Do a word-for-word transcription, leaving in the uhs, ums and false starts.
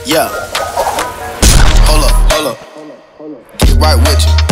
Yeah. Hold up, hold up. Get right with you.